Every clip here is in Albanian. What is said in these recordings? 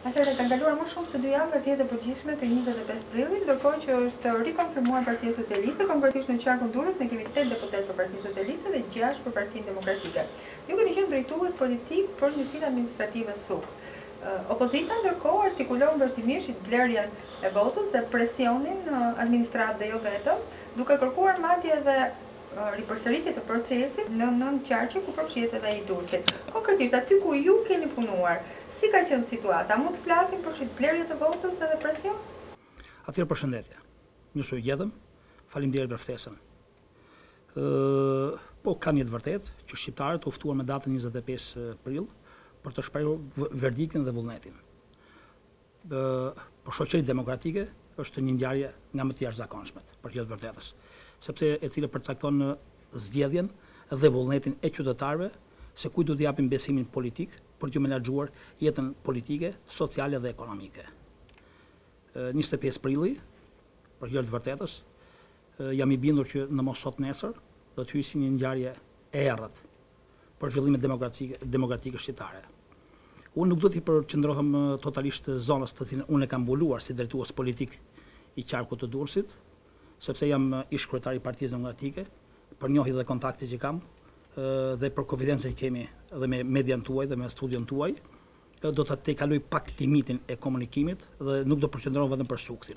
Atëherë kanë kaluar më shumë se 2 javë nga zgjedhjet e përgjithshme të 25 prillit, ndërkohë që është rikonfirmuar Partia Socialiste, konkretisht në qarkun Durrës ne kemi 8 deputet për Partinë Socialiste dhe 6 për Partinë Demokratike. Ju keni qenë drejtues politik për njësinë administrative SUK. Opozita ndërkohë artikulon vazhdimisht blerjen e votës dhe presionin administrat dhe jo vetëm, duke kërkuar madje edhe ripërsëritje të procesit në qarqe ku përfshihet edhe ai Durrësit. Konkretisht aty ku ju keni punuar, si ka qenë situata? Mund të flasim për blerje të votës edhe presion? Atëherë përshëndetje. Mirë se u gjetëm. Faleminderit për ftesën. Po ka një të vërtetë që shqiptarët u ftuan me datën 25 prill për të shprehur verdiktin dhe vullnetin. Për shoqërinë demokratike është një ngjarje nga më të jashtëzakonshmet, për hir të vërtetës, sepse e cila përcakton zgjedhjen dhe vullnetin e qytetarëve se kujt do t'i japin besimin politik për t'ju menaxhuar jetën politike, sociale dhe ekonomike. 25 prilli, për hir të vërtetës, jam i bindur që në mos sot nesër do të hyjë si një ngjarje e errët për zhvillimet demokratike shqiptare. Unë nuk do t'i përqendrohem totalisht zonës të cilën unë e kam mbuluar si drejtues politik i qarkut të Durrësit, sepse jam ish kryetari i Partisë Demokratike, për njohje dhe kontakte që kam dhe për konfidencën që kemi dhe me median tuaj dhe me studion tuaj, do të tejkaloj pak limitin e komunikimit dhe nuk do përqendrohem vetëm për SUK-in.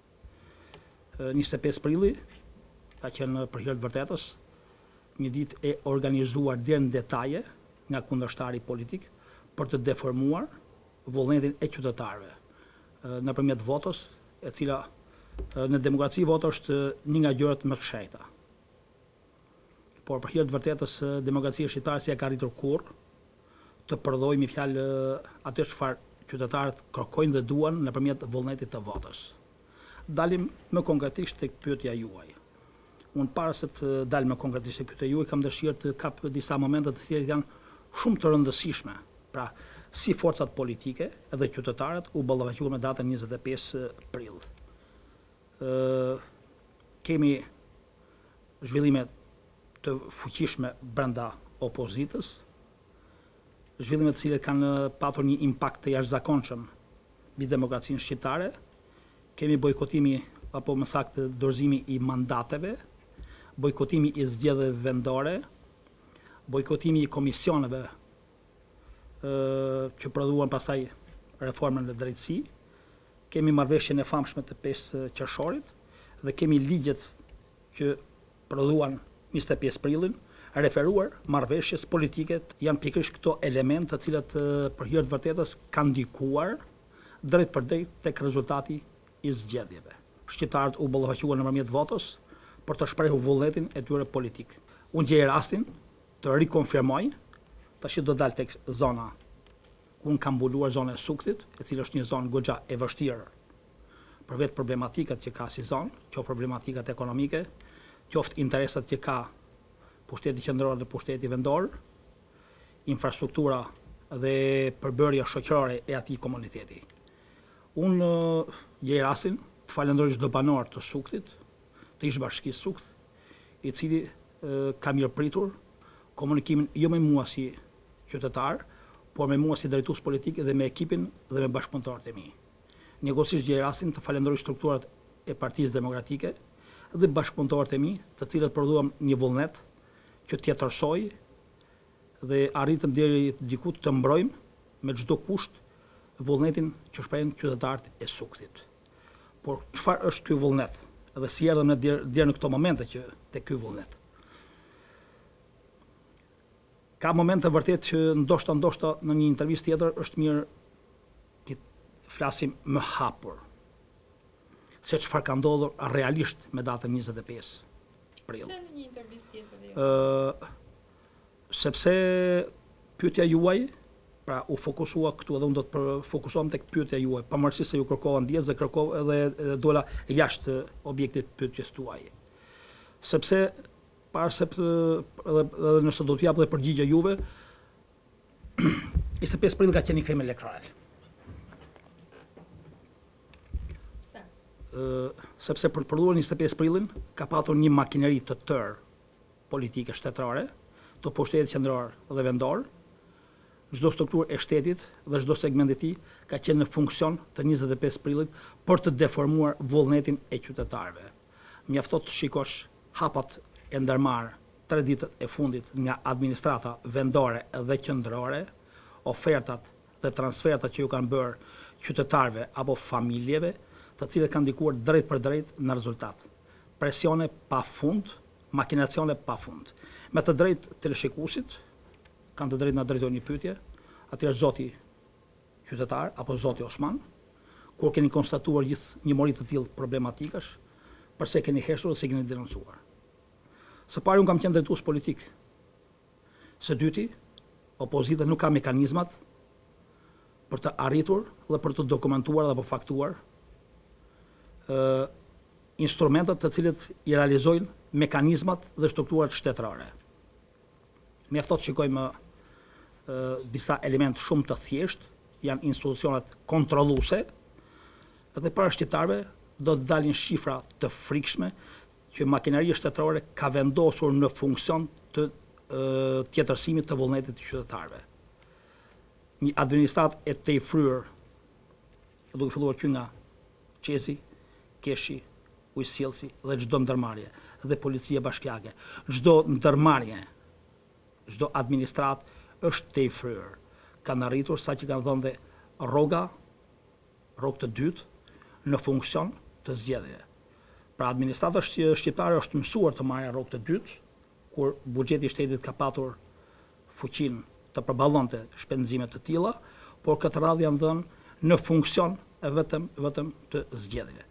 25 prilli ka qenë për hir të vërtetës një ditë e organizuar deri në detaje nga kundërshtari politik për të deformuar vullnetin e qytetarëve nëpërmjet votës, e cila në demokraci vota është një nga gjërat më të shenjta. Por për hir të vërtetës demokracia shqiptare si e ka arritur kurrë të përdorojë me fjalë atë çfarë qytetarët kërkojnë dhe duan nëpërmjet vullnetit të votës. Dalim më konkretisht tek pyetja juaj. Unë para se të dal më konkretisht tek pyetja juaj, kam dëshirë të kap disa momente të cilat janë shumë të rëndësishme. Pra, si forcat politike edhe qytetarët u ballavaquan me datën 25 prill. Kemi zhvillime të fuqishme brenda opozitës, zhvillime të cilat kanë patur një impakt të jashtëzakonshëm mbi demokracinë shqiptare. Kemi bojkotimi apo më saktë dorëzimi i mandateve, bojkotimi i zgjedhjeve vendore, bojkotimi i komisioneve që prodhuan pasaj reformën në drejtësi, kemi marrëveshjen e famshme të 5 qershorit dhe kemi ligjet që prodhuan 25 prillin, referuar marrëveshjes politike. Janë pikërisht këto elementë të cilat për hir të vërtetës kanë ndikuar drejt për drejt tek rezultati i zgjedhjeve. Shqiptarët u ballavaquan nëpërmjet votës për të shprehur vullnetin e tyre politik. Unë gjej rastin të rikonfirmoj, tash do dal tek zona ku unë kam mbuluar zonën e SUK-it, e cila është një zonë goxha e vështirë për vetë problematikat që ka si zonë, qoftë problematikat ekonomike, qoftë interesat që ka pushteti qendror dhe pushteti vendor, infrastruktura dhe përbërja shoqërore e atij komuniteti. Unë gjej rastin të falenderoj çdo banor të SUK-it, të ish-bashkisë SUK, i cili ka mirëpritur komunikimin jo me mua si qytetar, por me mua si drejtues politik dhe me ekipin dhe me bashkëpunëtorët e mi. Njëkohësisht gjej rastin të falenderoj strukturat e Partisë Demokratike dhe bashkëpunëtorët e mi, të cilët prodhuan një vullnet që tjetërsoi dhe arritëm deri diku të mbrojmë me çdo kusht vullnetin që shprehin qytetarët e SUK-it. Por çfarë është ky vullnet? Dhe si erdhëm ne deri në këto momente që tek ky vullnet? Ka momente vërtet që ndoshta në një intervistë tjetër është mirë të flasim më hapur se çfarë ka ndodhur realisht me datën 25 prill. Në një intervistë tjetër. Sepse pyetja juaj, pra u fokusua këtu dhe unë do të fokusohem tek pyetja juaj, pavarësisht se ju kërkova ndjes dhe kërkova edhe dola jashtë objektit pyetjes tuaj. Sepse para se edhe nëse do të jap dhe përgjigje juve, 25 prill ka qenë një krim elektoral. Sepse për të përdorur 25 prillin ka patur një makineri të tërë politike shtetërore, të pushtetit qendror dhe vendor, çdo strukturë e shtetit dhe çdo segment i tij ka qenë në funksion të 25 prillit për të deformuar vullnetin e qytetarëve. Mjafton të shikosh hapat e ndërmarrë 3 ditët e fundit nga administrata vendore dhe qendrore, ofertat dhe transfertat që ju kanë bërë qytetarëve apo familjeve, të cilët kanë ndikuar drejt për drejt në rezultat. Presione pafund, makinacione pafund. Me të drejtë teleshikuesit kanë të drejtë na drejtojnë një pyetje, atëherë zoti qytetar apo zoti Osman, kur keni konstatuar gjithë një mori të tillë problematikash, përse keni heshtur dhe se keni denoncuar. Së pari unë kam qenë drejtues politik. Së dyti, opozita nuk ka mekanizmat për të arritur dhe për të dokumentuar dhe për faktuar instrumentet të cilët i realizojnë mekanizmat dhe strukturat shtetërore. Mjafton të shikojmë disa elementë shumë të thjeshtë, janë institucionet kontrolluese, dhe para shqiptarëve do të dalin shifra të frikshme që makineria shtetërore ka vendosur në funksion të tjetërsimit të vullnetit të qytetarëve. Një administratë e tejfryrë, duke filluar që nga qesi, keshi, ujësjellsi dhe çdo ndërmarrje dhe policia bashkiake. Çdo ndërmarrje, çdo administratë është tejfryrë. Kanë arritur sa që kanë dhënë dhe rrogë të dytë në funksion të zgjedhjeve. Pra administrata shqiptare është mësuar të marrë rrogë të dytë, kur buxheti i shtetit ka patur fuqinë të përballonte shpenzime të tilla, por këtë radhë janë dhënë në funksion e vetëm të zgjedhjeve.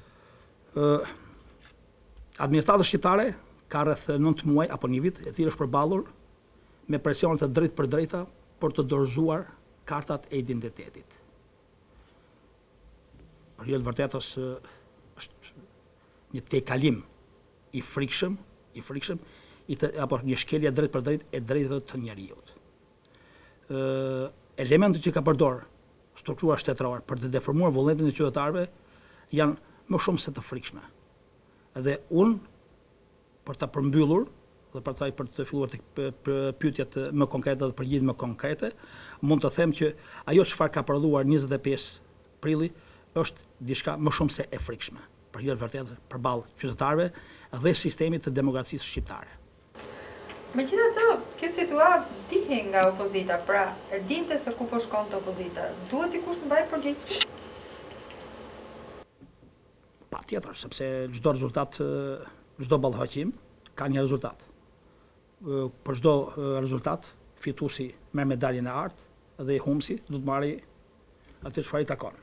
Administrata shqiptare ka rreth 9 muaj apo një vit, e cila është përballur me presione të drejtë për drejta për të dorëzuar kartat e identitetit. Për hir të vërtetës është një tejkalim i frikshëm, apo një shkelje drejt për drejt e drejtave të njerëzit. Elementet që ka përdor struktura shtetërore për të deformuar vullnetin e qytetarëve janë më shumë se të frikshme. Edhe unë, për ta përmbyllur dhe për të filluar të pyetjet më konkrete dhe përgjigjet më konkrete, mund të them që ajo çfarë ka prodhuar 25 prilli është diçka më shumë se e frikshme, për hir të vërtetë përballë qytetarëve dhe sistemit të demokracisë shqiptare. Megjithatë, kjo situatë dihet nga opozita, pra e dinte se ku po shkonte opozita. Duhet dikush të mbajë përgjegjësi? Patjetër, sepse çdo rezultat, çdo ballhoqim ka një rezultat. Për çdo rezultat, fituesi merr medaljen e artë dhe humsi do të marrë atë çfarë i takon.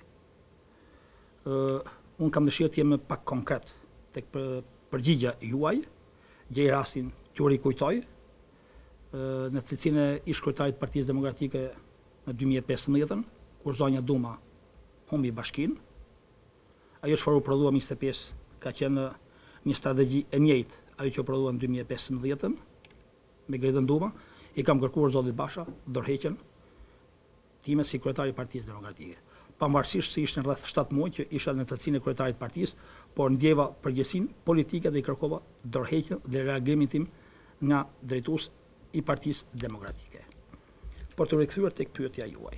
Unë kam dëshirë të jem pak konkret tek përgjigja juaj, gjej rastin që u rikujtoj në cilësinë e ish kryetarit të Partisë Demokratike në 2015, kur zonja Duma humbi bashkinë. Ajo çfarë u prodhua 25 ka qenë një strategji e njëjtë ajo që u prodhua në 2015 me Gredën Duma. I kam kërkuar zotit Basha dorëheqjen time si kryetari i Partisë Demokratike. Pavarësisht se ishte rreth 7 muaj që isha në cilësinë e kryetarit të partisë, por ndjeva përgjegjësinë politike dhe i kërkova dorëheqjen dhe reagimin tim nga drejtues i Partisë Demokratike. Por të rikthyer tek pyetja juaj.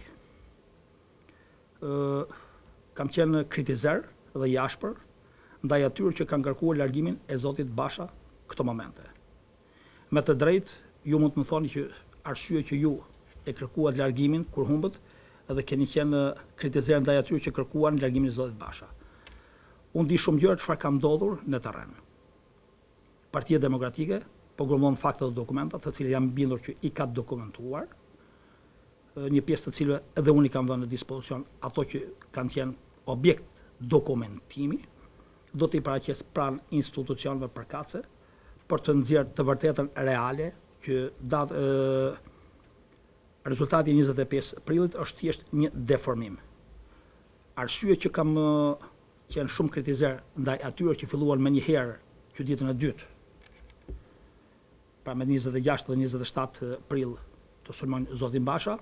Kam qenë kritizer dhe jashpër ndaj atyre që kanë kërkuar largimin e zotit Basha këto momente. Me të drejtë, ju mund të më thoni që arsye që ju e kërkuat largimin kur humbët, edhe keni qenë kritizer ndaj atyre që kërkuan largimin e zotit Basha. Unë di shumë gjëra çfarë ka ndodhur në terren. Partia Demokratike po grumbullon fakte dhe dokumenta, të cilët jam bindur që i ka dokumentuar, një pjesë të cilëve edhe unë i kam dhënë në dispozicion ato që kanë qenë objekt dokumentimi, do të i paraqes pranë institucioneve përkatëse për të nxjerrë të vërtetën reale që rezultati i 25 prillit është thjesht një deformim. Arsye që kam qenë shumë kritizer ndaj atyre që filluan më njëherë që ditën e dytë, pra me 26 dhe 27 prill të sulmojnë zotin Basha,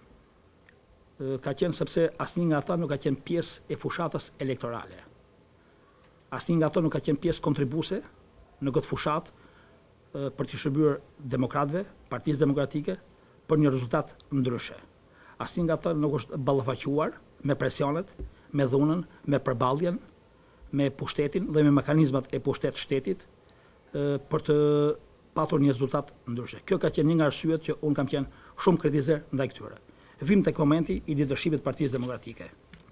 ka qenë sepse asnjë nga ata nuk ka qenë pjesë e fushatës elektorale. Asnjë nga ata nuk ka qenë pjesë kontribuese në këtë fushatë për të shërbyer demokratëve, Partisë Demokratike për një rezultat ndryshe. Asnjë nga ata nuk është ballafaquar me presionet, me dhunën, me përballjen, me pushtetin dhe me mekanizmat e pushtet shtetit për të patur një rezultat ndryshe. Kjo ka qenë një nga arsyet që unë kam qenë shumë kritizer ndaj këtyre. Vim tek momenti i leadershipit të Partisë Demokratike.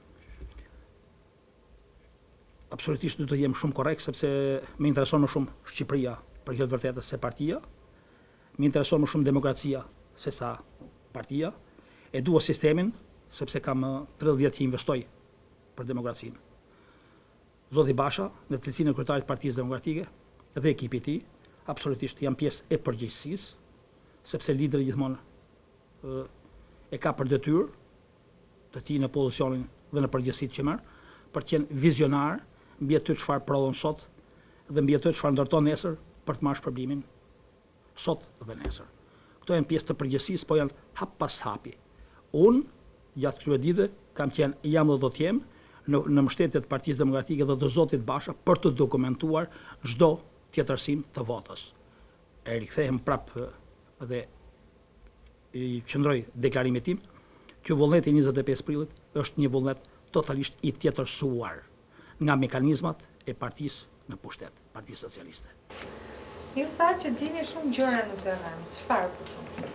Absolutisht du të jem shumë korrekt, sepse më intereson më shumë Shqipëria për këtë vërtetës se partia, më intereson më shumë demokracia se sa partia, e dua sistemin, sepse kam 30 vjet që investoj për demokracinë. Zoti Basha, në cilësinë e kryetarit të Partisë Demokratike dhe ekipi i tij, absolutisht janë pjesë e përgjegjësisë, sepse lideri gjithmonë e ka për detyrë të tij në pozicionin dhe në përgjegjësitë që merr, për të qenë vizionar mbi atë çfarë prodhon sot dhe mbi atë çfarë ndërton nesër për të marrë shpërblimin sot dhe nesër. Këto janë pjesë të përgjegjësisë, po janë hap pas hapi. Unë gjatë këtyre ditëve kam qenë jam dhe do të jem në mbështetje të Partisë Demokratike dhe të zotit Basha për të dokumentuar çdo tjetërsim të votës. E rikthehem prapë dhe i qëndroj deklarimit tim që vullneti 25 prillit është një vullnet totalisht i tjetërsuar nga mekanizmat e partisë në pushtet, Partisë Socialiste. Ju sa që dini shumë gjëra në terren, çfarë po shumë?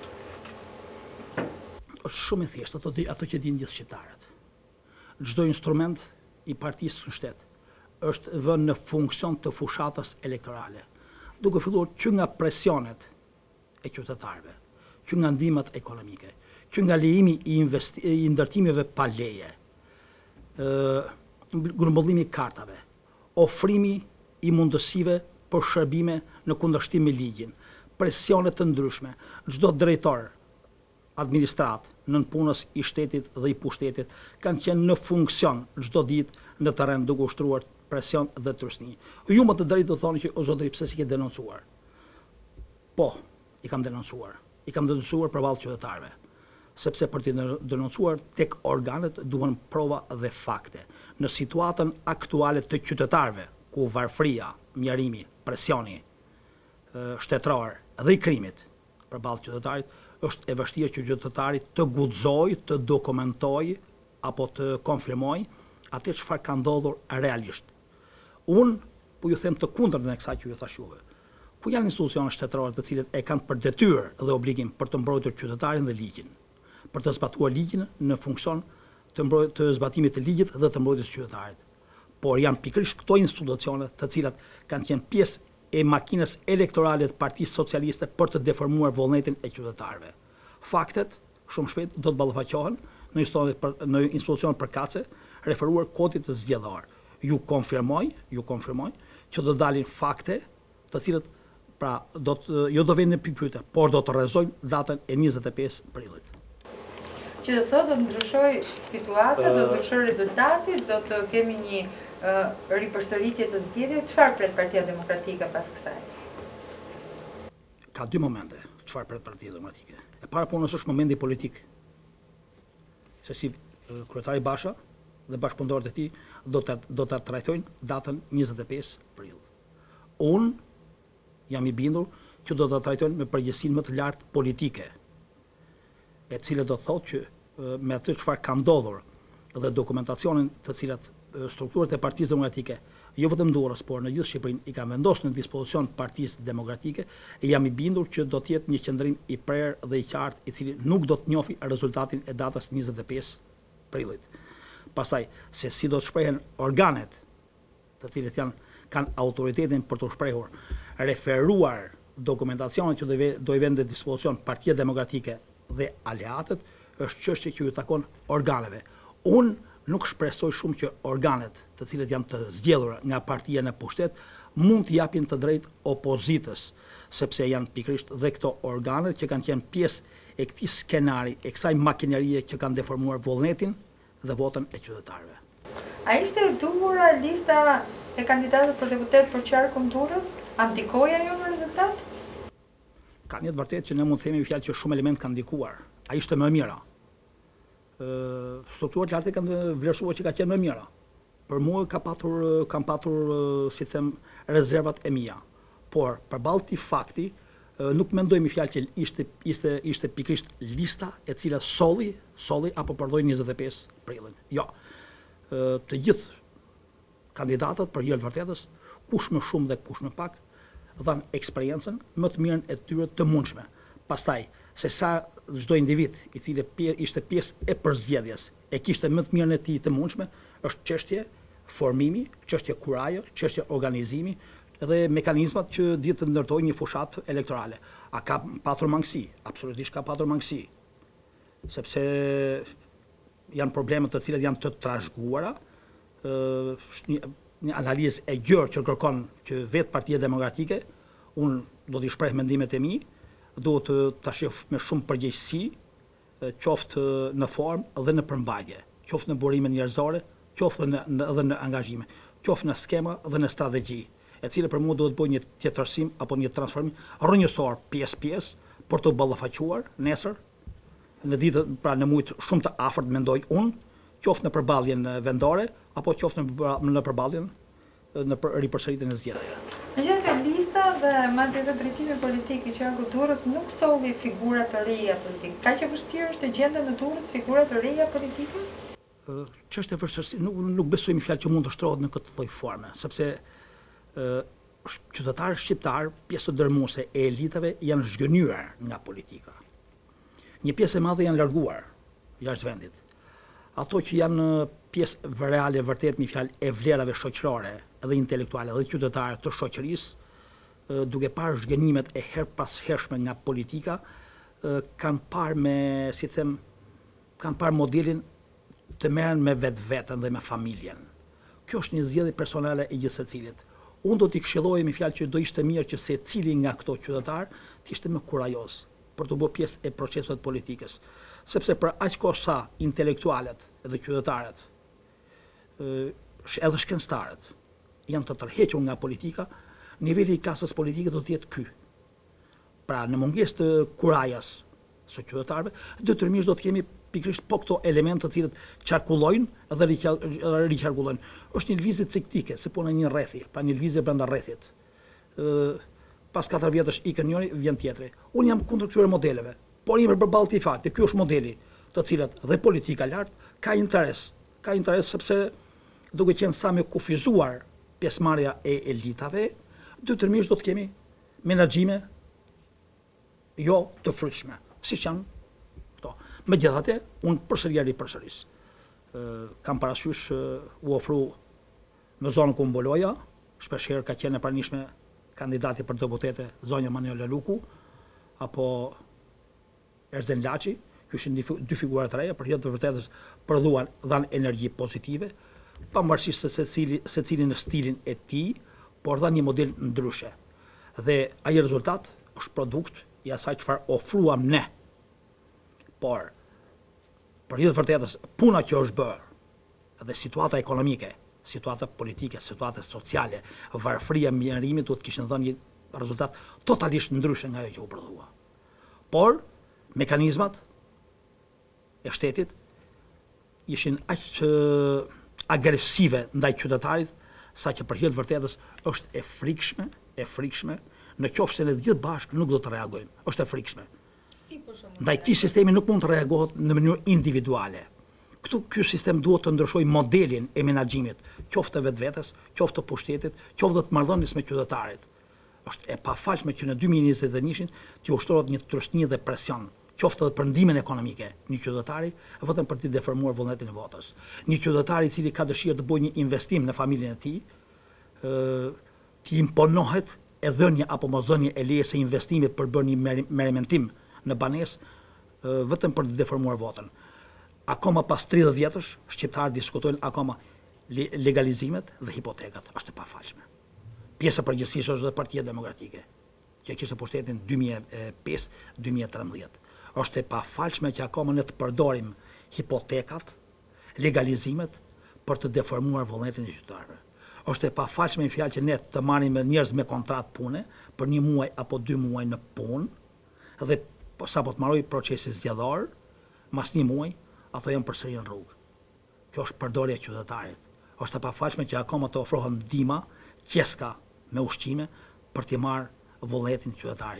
Është shumë e thjeshtë ato që dinë gjithë shqiptarët. Çdo instrument i partisë në shtet është vënë në funksion të fushatës elektorale, duke filluar që nga presionet e qytetarëve, që nga ndihmat ekonomike, që nga lejimi i ndërtimeve pa leje, grumbullimi i kartave, ofrimi i mundësive për shërbime në kundërshtim me ligjin, presione të ndryshme, çdo drejtor, administrat, nënpunës i shtetit dhe i pushtetit kanë qenë në funksion çdo ditë në terren duke ushtruar presion dhe trusni. Ju më të drejtë do thoni që o zotëri pse si ke denoncuar? Po, i kam denoncuar. I kam denoncuar përballë qytetarëve. Sepse për të denoncuar tek organet duhen prova dhe fakte. Në situatën aktuale të qytetarëve, ku varfëria, mjarimi, presioni shtetëror dhe i krimit përballë qytetarit, është e vështirë që qytetari të guxojë, të dokumentojë apo të konfirmojë atë çfarë ka ndodhur realisht. Unë po ju them të kundërtën e kësaj që ju thash juve. Ku janë institucionet shtetërore të cilët e kanë për detyrë dhe obligim për të mbrojtur qytetarin dhe ligjin, për të zbatuar ligjin në funksion të zbatimit të ligjit dhe të mbrojtjes së qytetarit. Por janë pikërisht këto institucione të cilat kanë qenë pjesë e makinës elektorale të Partisë Socialiste për të deformuar vullnetin e qytetarëve. Faktet shumë shpejt do të ballafaqohen në institucionet përkatëse referuar kodit të zgjedhor. Ju konfirmoj që do dalin fakte të cilët jo do vjen në pikpyetje, por do të rrezojnë datën e 25 prillit. Që do thotë do të ndryshoj situata, do të ndryshoj rezultati, do të kemi një ripërsëritje të zgjedhjeve, çfarë pret Partia Demokratike pas kësaj? Ka dy momente çfarë pret Partia Demokratike. E para punës është momenti politik. Se si kryetari Basha dhe bashkëpunëtorët e tij do ta trajtojnë datën 25 prill. Unë jam i bindur që do ta trajtojnë me përgjegjësinë më të lartë politike, e cila do thotë që me atë çfarë ka ndodhur dhe dokumentacionin të cilat strukturat e Partisë Demokratike, jo vetëm Durrës, por në gjithë Shqipërinë i kanë vendosur në dispozicion Partisë Demokratike, e jam i bindur që do të jetë një qendrim i prerë dhe i qartë i cili nuk do të njohë rezultatin e datës 25 prillit. Pastaj, se si do të shprehen organet, të cilët kanë autoritetin për të shprehur, referuar dokumentacionet që do i vënë në dispozicion Partia Demokratike dhe aleatët, është çështje që ju takon organeve. Unë nuk shpresoj shumë që organet të cilët janë të zgjedhura nga partia në pushtet mund të japin të drejtë opozitës, sepse janë pikërisht dhe këto organet që kanë qenë pjesë e këtij skenari, e kësaj makinerie që kanë deformuar vullnetin dhe votën e qytetarëve. A ishte e duhura lista e kandidatëve për deputet për qarkun Durrës? A ndikoja jo në rezultat? Ka një të vërtetë që ne mund të themi fjalë që shumë element kanë ndikuar. A ishte më e mira? Strukturat lartë kanë vlerësuar që ka qenë më mira. Për mua kam patur si them rezervat e mia. Por përballë këtij fakti Nuk mendoj me fjalë që ishte pikrisht lista e cila solli apo përdoi 25 prillin. Jo. Të gjithë kandidatët për hir të vërtetës, kush më shumë dhe kush më pak, dhanë eksperiencën më të mirën e tyre të mundshme. Pastaj, se sa çdo individ i cili ishte pjesë e përzgjedhjes e kishte më të mirën e tij të mundshme, është çështje formimi, çështje kuraje, çështje organizimi dhe mekanizmat që dihet të ndërtojnë një fushat elektorale. A ka patur mangësi? Absolutisht ka patur mangësi. Sepse janë probleme të cilat janë të trashëguara, një analizë e gjerë që kërkon që vetë Partia Demokratike, unë do t'i shpreh mendimet e mi, do të shef me shumë përgjegjësi, qoftë në formë dhe në përmbajtje, qoftë në burime njerëzore, qoftë edhe në angazhime, qoftë në skema dhe në strategji, e cila për mua do të bëjë një tjetërsim apo një transformim rrënjësor pjesë për të ballafaquar nesër në ditë, pra në muajt shumë të afërt mendoj unë, qoftë në përballjen vendore apo qoftë në përballjen në ripërsëritjen e zgjedhjeve. Megjithatë, lista dhe madje edhe drejtimi politik i qarkut Durrës nuk solli figura të reja politike. Ka që vështirë është të gjenden në Durrës figura të reja politike? Ç'është e vështirë, nuk besoj me fjalë që mund të shtrohet në këtë lloj forme, sepse qytetarët shqiptar, pjesë dërmuese e elitave janë zhgënyer nga politika. Një pjesë e madhe janë larguar jashtë vendit. Ato që janë pjesë reale vërtet me fjalë e vlerave shoqërore edhe intelektuale dhe qytetare të shoqërisë, duke parë zhgënimet e her pas hershme nga politika, kanë parë modelin të merren me vetveten dhe me familjen. Kjo është një zgjedhje personale e gjithë secilit. Unë do t'i këshilloj me fjalë që do ishte mirë që secili nga këto qytetar të ishte më kurajoz për të bërë pjesë e procesit politikës, sepse për aq kohë sa intelektualet dhe qytetarët edhe shkencëtarët janë të tërhequr nga politika, niveli i klasës politike do të jetë ky. Pra, në mungesë të kurajas së qytetarëve, detyrimisht do të kemi pikërisht po këto elemente të cilët qarkullojnë dhe riqarkullojnë. Është një lëvizje ciklike, si puna një rrethi, pra një lëvizje brenda rrethit. Pas 4 vjetësh ikën njëri, vjen tjetri. Unë jam kundër këtyre modeleve, por jemi përballë këtij fakti, ky është modeli të cilat dhe politika lart ka interes sepse duke qenë sa më kufizuar pjesëmarrja e elitave, detyrimisht do të kemi menaxhime jo të frytshme, siç janë këto. Megjithatë, unë përsëris. Kam parasysh u ofru në zonën ku mboloja, shpeshherë ka qenë e pranishme kandidati për deputete zonja Manuela Luku apo Erzen Laçi, ky ishin dy figura të reja, për hir të vërtetës prodhuan dhanë energji pozitive, pavarësisht se secili në stilin e tij, por dhanë një model ndryshe. Dhe ai rezultat është produkt i asaj çfarë ofruam ne. Por për hir të vërtetës, puna që është bërë dhe situata ekonomike, situata politike, situata sociale, varfëria mjerimit do të kishin dhënë një rezultat totalisht ndryshe nga ajo që u prodhua. Por mekanizmat e shtetit ishin aq agresive ndaj qytetarit, saqë për hir të vërtetës është e frikshme, në qoftë se ne të gjithë bashkë nuk do të reagojmë. Është e frikshme. Ndaj këtij sistemi nuk mund të reagohet në mënyrë individuale. Ky sistem duhet të ndryshojë modelin e menaxhimit, qoftë të vetvetes, qoftë të pushtetit, qoftë të marrëdhënies me qytetarit. Është e pafalshme që në 2021 të ushtrohet një trështni dhe presion, qoftë edhe për ndihmën ekonomike një qytetari, vetëm për të deformuar vullnetin e votës. Një qytetar i cili ka dëshirë të bëjë një investim në familjen e tij, të imponohet e dhënia apo mosdhënia e lejes së investimit për bërë një merrementim në banesë, vetëm për të deformuar votën. Akoma pas 30 vjetësh, shqiptarët diskutojnë akoma legalizimet dhe hipotekat. Është e pafalshme. Pjesa e përgjithësisë është dhe Partia Demokratike, që kishte pushtetin 2005-2013. Është e pafalshme që akoma ne të përdorim hipotekat, legalizimet për të deformuar vullnetin e qytetarëve. Është e pafalshme në fjalë që ne të marrim njerëz me kontratë pune për 1 muaj apo 2 muaj në punë dhe sapo të mbarojë procesi zgjedhor, mas 1 muaj ato janë përsëri në rrugë. Kjo është përdorja e qytetarit. Është e pafalshme që akoma të ofrohen ndihma, qeska me ushqime për të marrë vullnetin e qytetarit.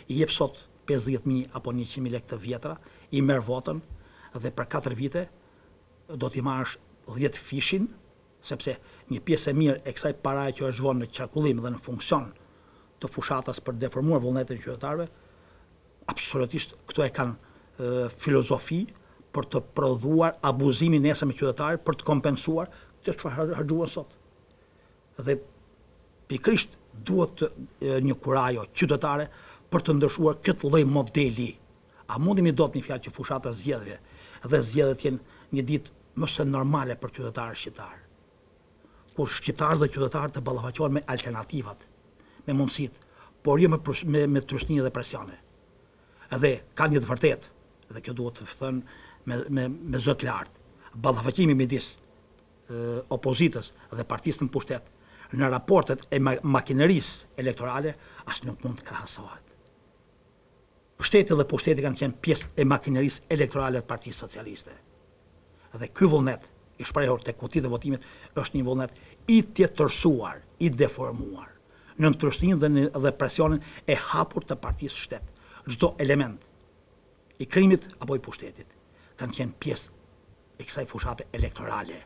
i jep sot 50.000 apo 100.000 lekë të vjetra, i merr votën dhe për 4 vite do t'i marrësh 10 fishin, sepse një pjesë e mirë e kësaj paraje që është vënë në qarkullim dhe në funksion të fushatës për deformuar vullnetin e qytetarëve, absolutisht këto e kanë filozofi për të prodhuar abuzimin nesër me qytetarë për të kompensuar të çfarë harxhuan sot. Dhe pikërisht duhet një kurajo qytetare për të ndryshuar këtë lloj modeli. A mundemi dot një fjalë që fushata zgjedhjeve dhe zgjedhjet jenë një ditë më së normale për qytetarët shqiptar. Kur shqiptarët dhe qytetarët të ballafaqohen me alternativat, me mundësitë, por jo me trusni dhe presione. Edhe ka një të vërtetë, dhe kjo duhet të thënë me zot lart, ballafaqimi midis opozitës dhe partisë në pushtet në raportet e makinerisë elektorale as nuk mund të krahasohet. Shteti dhe pushteti kanë qenë pjesë e makinerisë elektorale të Partisë Socialiste. Dhe ky vullnet i shprehur tek kutit e votimit është një vullnet i tjetërsuar, i deformuar, në trusninë dhe presionin e hapur të Partisë Shtet. Çdo element i krimit apo i pushtetit kanë qenë pjesë e kësaj fushate elektorale.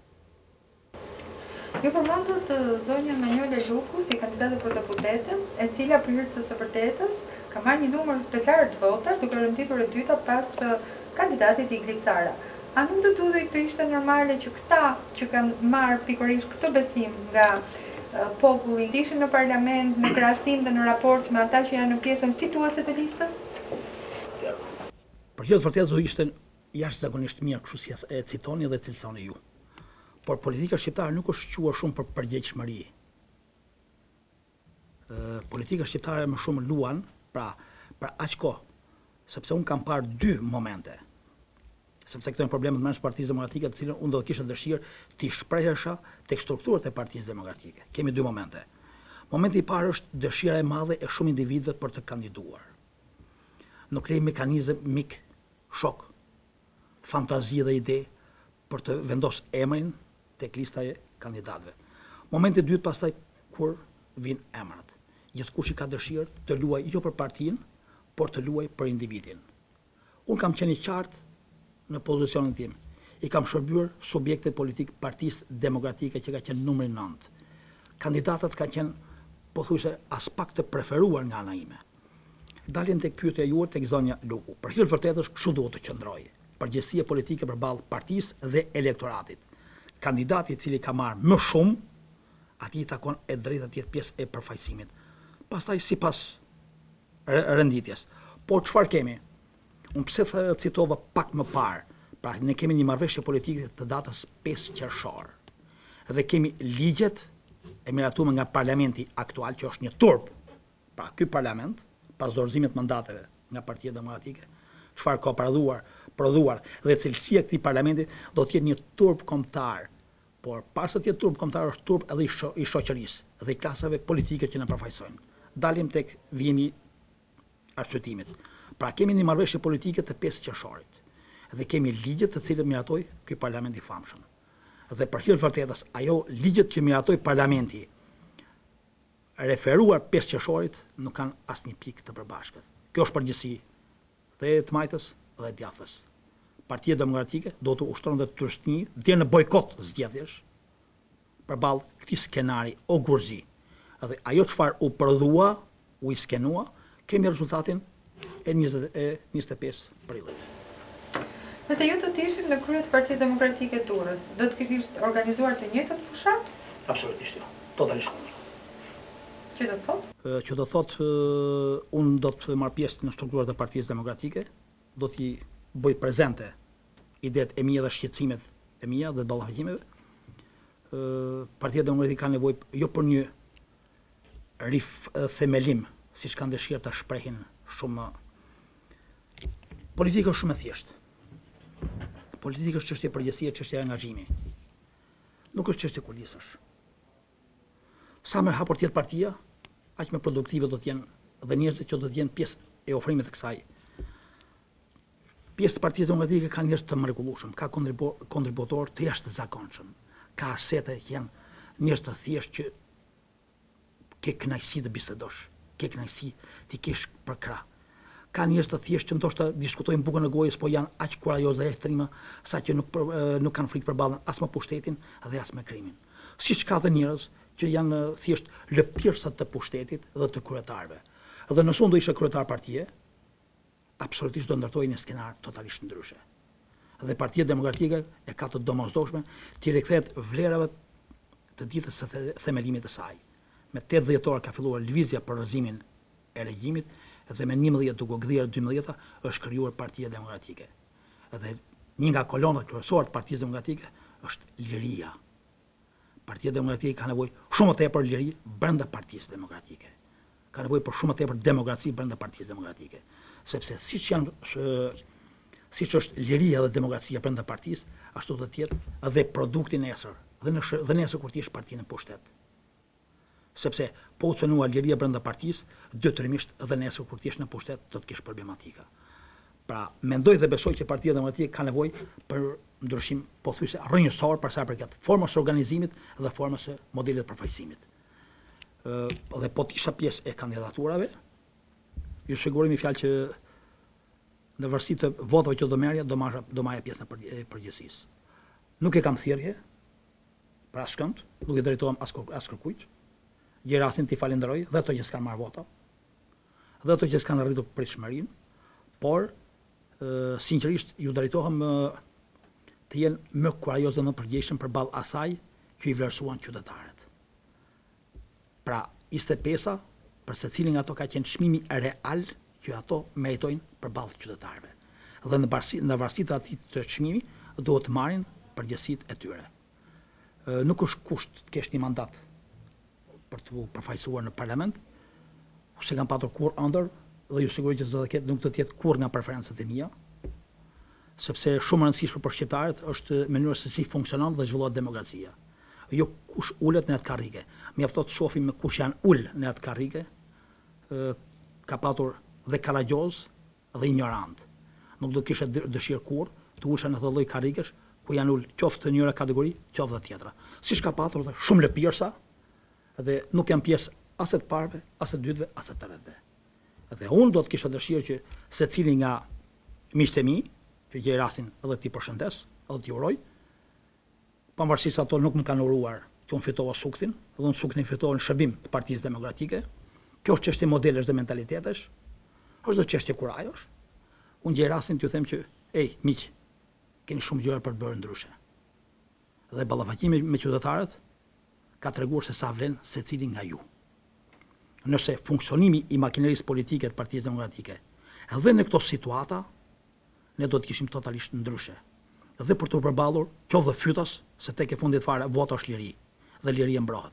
Ju përmendët zonja Manjole Luku si kandidate për deputete, e cila për hir të së vërtetës ka marrë një numër të lartë votash, duke rënditur e dyta pas kandidatit Igli Cara. A nuk do të ishte normale që këta që kanë marrë pikërisht këtë besim nga populli ishin në parlament në krahasim dhe në raport me ata që janë në pjesën fituese të listës? Për që të vërtetë do ishte jashtëzakonisht mirë, kështu si e citoni dhe cilësoni ju. Por politika shqiptare nuk është quar shumë për përgjegjshmëri. Politika shqiptare më shumë luan për aq kohë, sepse unë kam parë 2 momente. Sepse këto janë problemet me Partisë Demokratike, të cilën unë do të kisha dëshirë t'i shprehesha tek strukturat e Partisë Demokratike. Kemi 2 momente. Momenti i parë është dëshira e madhe e shumë individëve për të kandiduar. Nuk krijoj mekanizëm mik, shok, fantazi dhe ide për të vendosur emrin tek lista e kandidatëve. Momenti i dytë pastaj kur vijnë emrat. Gjithkush i ka dëshirë të luajë jo për partinë, por të luajë për individin. Unë kam qenë i qartë në pozicionin tim. I kam shërbyer subjektet politik Partisë Demokratike që ka qenë numri 9. Kandidatët ka qenë pothuajse as pak të preferuar nga ana ime. Dalim tek pyetja juaj tek zonja Luku. Për hir të vërtetës kështu duhet të qëndrojë. Përgjegjësia politike përballë partisë dhe elektoratit. Kandidati i cili ka marrë më shumë, atij takon e drejta të jetë pjesë e përfaqësimit. Pastaj sipas renditjes. Po çfarë kemi? Unë pse citova pak më parë, pra ne kemi një marrëveshje politike të datës 5 qershor. Dhe kemi ligjet e miratuar nga parlamenti aktual që është një turp. Pra ky parlament, pas dorëzimit mandateve nga Partia Demokratike, çfarë ka prodhuar dhe cilësia e këtij parlamenti do të jetë një turp kombëtar. Por para se të jetë turp kombëtar është turp edhe i shoqërisë dhe i klasave politike që na përfaqësojnë. Dalim tek vijimi arsyetimit. Pra kemi një marrëveshje politike të 5 qershorit dhe kemi ligjet të cilët miratoi ky parlament i famshëm. Dhe për hir të vërtetës, ajo ligjet që miratoi parlamenti referuar 5 qershorit nuk kanë asnjë pikë të përbashkët. Kjo është përgjegjësi dhe të majtës dhe djathës. Partia Demokratike do të ushtronte trusni deri në bojkot zgjedhjesh përballë këtij skenari o gurzi. Dhe ajo çfarë u prodhua, u skenua, kemi rezultatin e 25 prillit. Nëse ju do të ishit në krye të Partisë Demokratike Durrës, do të kishit organizuar të njëjtët fushat? Absolutisht jo. Totalisht. Që do të thotë? Që do thotë unë do të marr pjesë në strukturat e Partisë Demokratike, do t'i bëj prezente idetë e mia dhe shqetësimet e mia dhe ballafaqimeve. Partia Demokratike ka nevojë jo për një themelim, siç kanë dëshirë ta shprehin shumë. Politika është shumë e thjeshtë. Politika është çështje përgjegjësie, çështje e angazhimi. Nuk është çështje kulisësh. Sa më hapur të jetë partia, aq më produktive do të jenë dhe njerëzit që do të jenë pjesë e ofrimit të kësaj. Pjesë të Partisë Demokratike ka njerëz të mrekullueshëm, ka kontributor të jashtëzakonshëm, ka asete që janë njerëz të thjeshtë që ke kënaqësi të bisedosh, ke kënaqësi ti kesh për krah. Ka njerëz të thjeshtë që ndoshta diskutojnë bukën e gojës, po janë aq kurajozë dhe ekstreme sa që nuk kanë frikë përballën as me pushtetin dhe as me krimin. Siç ka dhe njerëz që janë thjesht lëpirësa të pushtetit dhe të kryetarëve. Dhe nëse unë do isha kryetar partie, absolutisht do ndërtoj një skenar totalisht ndryshe. Dhe Partia Demokratike e ka të domosdoshme t'i rikthehet vlerave të ditës së themelimit të saj. Me 8 dhjetor ka filluar lëvizja për rrëzimin e regjimit dhe me 11 duke gdhyer 12 është krijuar Partia Demokratike. Dhe një nga kolonat kryesore të Partisë Demokratike është liria. Partia Demokratike ka nevojë shumë të tepër liri brenda Partisë Demokratike. Ka nevojë për shumë të tepër demokraci brenda Partisë Demokratike, sepse siç është liria dhe demokracia brenda partisë, ashtu do të jetë edhe produkti nesër, dhe nesër kur ti jesh partinë në pushtet. Sepse po funksionuar liria brenda partisë, detyrimisht edhe nesër kur ti jesh në pushtet do të kesh problematika. Pra, mendoj dhe besoj që Partia Demokratike ka nevojë për ndryshim pothuajse rrënjësor për sa i përket formës së organizimit dhe formës së modelit përfaqësimit. Dhe po të isha pjesë e kandidaturave, ju siguroj mi fjalë që në varësi të votave që do merrja, do marrja pjesë në përgjithësisë. Nuk e kam thirrje për askënd, nuk e drejtohem as kërkujt. Gjerasin t'i falenderoj dhe ato që s'kan marrë vota, dhe ato që s'kan arritur pritshmërinë, por sinqerisht ju drejtohem të jenë më kurajozë dhe më përgjegjshëm përballë asaj që i vlerësuan qytetarët. Pra, 25-a, për secilin nga ato ka qenë çmimi real që ato meritojnë përballë qytetarëve. Dhe në varësi të atij të çmimi duhet të marrin përgjegjësitë e tyre. Nuk është kusht të kesh një mandat për të përfaqësuar në parlament, se kam patur kur ëndër dhe ju siguroj që nuk do të jetë kur nga preferencat e mia, sepse shumë e rëndësishme për shqiptarët është mënyra se si funksionon dhe zhvillohet demokracia. Jo kush ulet në atë karrige. Mjafton të shohim me kush janë ul në atë karrige, ka patur dhe karagjoz dhe ignorant. Nuk do kisha dëshirë kur të ulsha në ato lloj karrigesh ku janë ul qoftë të njëra kategori, qoftë dhe tjetra. Siç ka patur dhe shumë lëpirësa dhe nuk janë pjesë as e të parëve, as e të dytëve, as e të tretëve. Dhe unë do të kisha dëshirë që secili nga miqtë e mi, që gjej rastin edhe ti përshëndes, edhe ti uroj, pavarësisht se ato nuk më kanë uruar që unë fitova suktin, dhe unë suktin fitova në shërbim të Partisë Demokratike. Kjo është çështje modelesh dhe mentalitetesh, është çështje kurajosh. Unë gjej rastin t'ju them që, miq, keni shumë gjëra për të bërë ndryshe. Dhe ballafaqimi me qytetarët ka treguar se sa vlen secili nga ju. Nëse funksionimi i makinerisë politike të Partisë Demokratike, edhe në këto situata, ne do të kishim totalisht ndryshe. Dhe për të përballur, qoftë dhe fytos, se tek e fundit fare vota është liri, dhe liria mbrohet.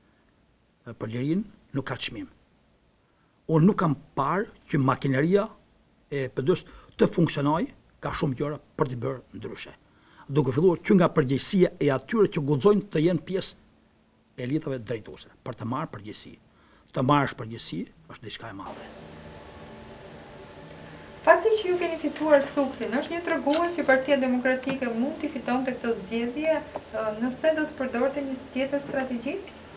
Për lirin nuk ka çmim. Unë nuk kam parë që makineria e PD-s të funksionojë, ka shumë gjëra për të bërë ndryshe. Duke filluar që nga përgjegjësia e atyre që guxojnë të jenë pjesë e elitave drejtuese, për të marrë përgjegjësi. Të marrësh përgjegjësi është diçka e madhe. Fakti që ju keni fituar suksin është një tregues që Partia Demokratike mund t'i fitonte këtë zgjedhje nëse do të përdorte një tjetër strategji?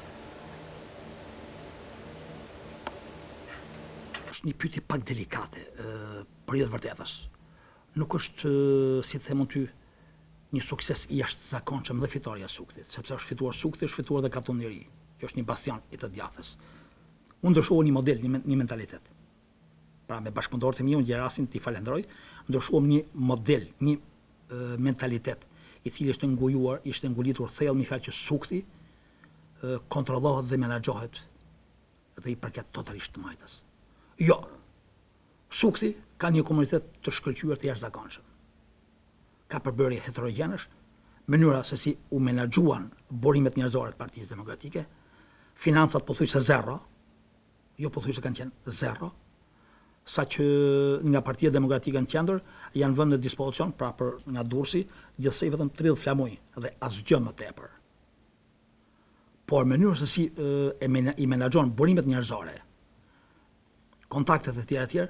Është një pyetje pak delikate, për jetë vërtetës. Nuk është, si të them ty, një sukses i jashtëzakonshëm dhe fitoria e suksit, sepse është fituar sukti, është fituar dhe katuniri, që është një bastion i të djathës. Unë ndryshova një model, një mentalitet. Pra me bashkëpunëtorët e mi, unë gjej rastin t'i falenderoj, ndryshuam një model, një mentalitet, i cili ishte ngujuar, ishte ngulitur thellë me fjalë që sukti kontrollohet dhe menaxhohet dhe i përket totalisht të majtës. Jo. Sukti ka një komunitet të shkëlqyer të jashtëzakonshëm. Ka përbërje heterogjenesh, mënyra se si u menaxhuan burimet njerëzore të Partisë Demokratike, financat pothuajse zero, jo pothuajse kanë qenë zero, sa që nga Partia Demokratike në qendër janë vënë në dispozicion, pra për nga Durrësi, gjithsej vetëm 30 flamuj dhe asgjë më tepër. Por mënyra se si i menaxhon burimet njerëzore, kontaktet e tjera,